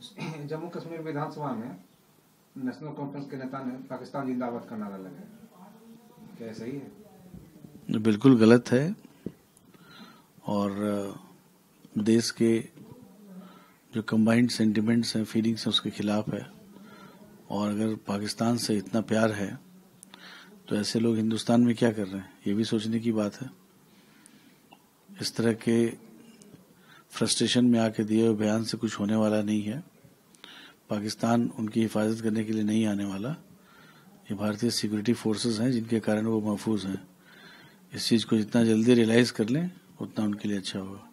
जम्मू कश्मीर विधानसभा में national conference के नेता ने पाकिस्तान जिंदाबाद का नारा लगाया, क्या सही है? बिल्कुल गलत है और देश के जो कंबाइंड सेंटिमेंट्स हैं, फीलिंग्स हैं, उसके खिलाफ है। और अगर पाकिस्तान से इतना प्यार है तो ऐसे लोग हिंदुस्तान में क्या कर रहे हैं, ये भी सोचने की बात है। इस तरह के फ्रस्ट्रेशन में आके दिए हुए बयान से कुछ होने वाला नहीं है। पाकिस्तान उनकी हिफाजत करने के लिए नहीं आने वाला। ये भारतीय सिक्योरिटी फोर्सेस हैं जिनके कारण वो महफूज हैं। इस चीज़ को जितना जल्दी रियलाइज़ कर लें उतना उनके लिए अच्छा होगा।